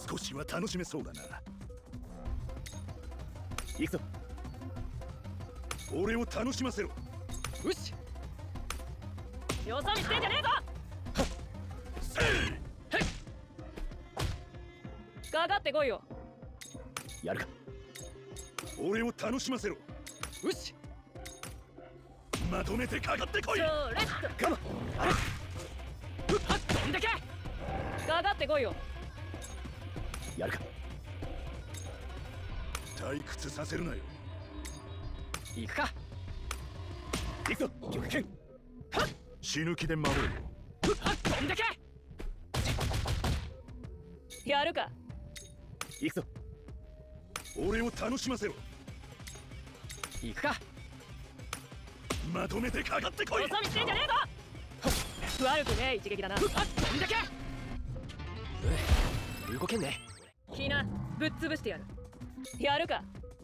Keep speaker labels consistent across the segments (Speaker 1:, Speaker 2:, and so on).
Speaker 1: 少しは楽しめそうだな。行くぞ。俺を楽しませろ。
Speaker 2: よし、よそ見してんじゃねえぞ。
Speaker 1: せい
Speaker 2: かかってこいよ。
Speaker 1: やるか。俺を楽しませろ。
Speaker 2: よし、
Speaker 1: まとめてかかってこい。
Speaker 2: それっと
Speaker 1: ガマあれ
Speaker 2: はっ、どんだけかかってこいよ。
Speaker 1: やるか。退屈させるなよ。
Speaker 2: 行くか。
Speaker 1: 行くぞ極拳。
Speaker 2: はっ
Speaker 1: 死ぬ気で守るよ。
Speaker 2: はっ、どんだけやるか。
Speaker 1: 行くぞ。俺を楽しませろ。
Speaker 2: 行くか。
Speaker 1: まとめてかかってこい。
Speaker 2: よそ見してんじゃねえぞ。悪くねえ一撃だな。はっ、どんだけ
Speaker 3: 動けんね。
Speaker 2: きなぶっ潰してやる。やるか。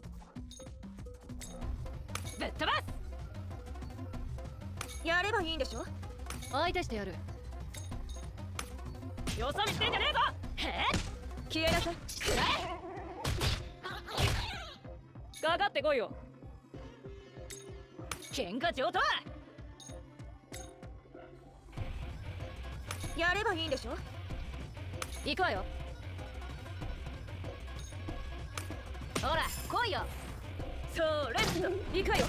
Speaker 2: ぶっ飛ばす。やればいいんでしょ。
Speaker 4: 相手してやる。
Speaker 2: よそ見してんじゃねえぞ。へえ、消えなさい。くらえかかってこいよ。喧嘩上等。やればいいんでしょ。行くわよ。ほら来いよ。それっと行くわよ。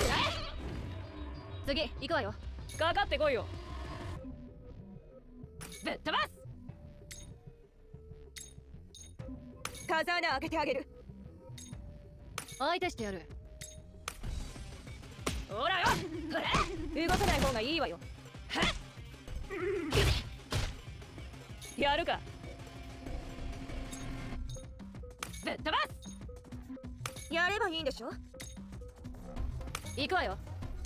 Speaker 4: 次行くわよ。
Speaker 2: かかってこいよ。ぶっ飛ばす。風穴開けてあげる。
Speaker 4: 相手してやる。
Speaker 2: ほらよ。動かない方がいいわよ。やるか。ぶっ飛ばす。やればいいんでしょ。行くわよ。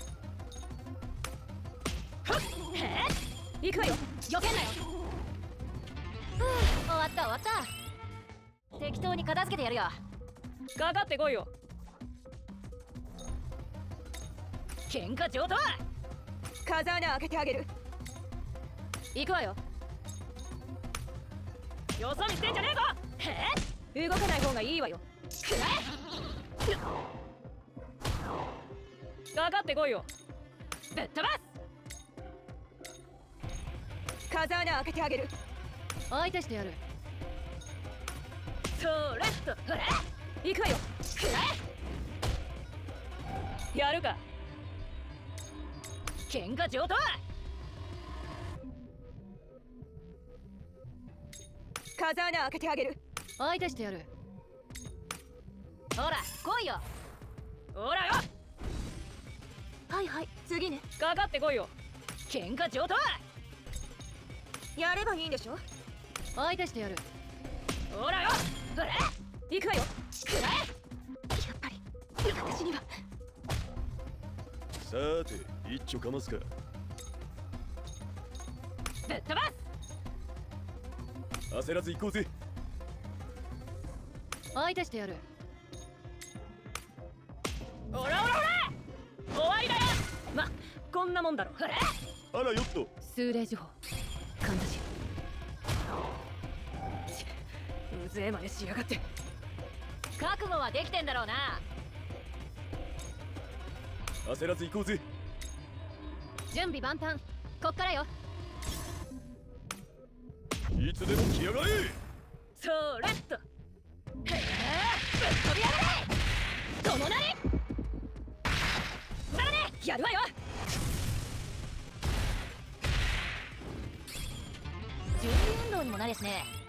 Speaker 2: 行くわよ。避けんなよ。
Speaker 4: 終わった終わった。適当に片付けてやるよ。
Speaker 2: かかってこいよ。喧嘩上等。風穴開けてあげる。行くわよ。よそ見してんじゃねえぞ。動かない方がいいわよ。かかってこいよ。ぶっ飛ばす。風穴開けてあげる。
Speaker 4: 相手してやる。
Speaker 2: それっとほら行くわよ。やるか。喧嘩上等。風穴開けてあげる。
Speaker 4: 相手してやる。
Speaker 2: ほら来いよ。ほらよ。
Speaker 4: はいはい、次ね。
Speaker 2: かかってこいよ。喧嘩上等。やればいいんでしょ。
Speaker 4: 相手してやる。
Speaker 2: ほらよ。ほら行くわよ。
Speaker 4: やっぱり私には。
Speaker 1: さて一丁かますか。
Speaker 2: ぶっ飛ばす。
Speaker 1: 焦らず行こうぜ。
Speaker 4: 相手してやる。
Speaker 2: ほらほらほら終わりだよ。まこんなもんだろ。ほら
Speaker 1: あらよっと。
Speaker 4: 数例時報神田氏。
Speaker 2: うぜえまねしやがって。
Speaker 4: 覚悟はできてんだろうな。
Speaker 1: 焦らず行こうぜ。
Speaker 4: 準備万端。こっからよ。
Speaker 1: いつでも来やがれ。
Speaker 2: それっと。へえぶっ飛びやがれ。そのなりだね。やるわよ。
Speaker 4: 準備運動にもなれしね。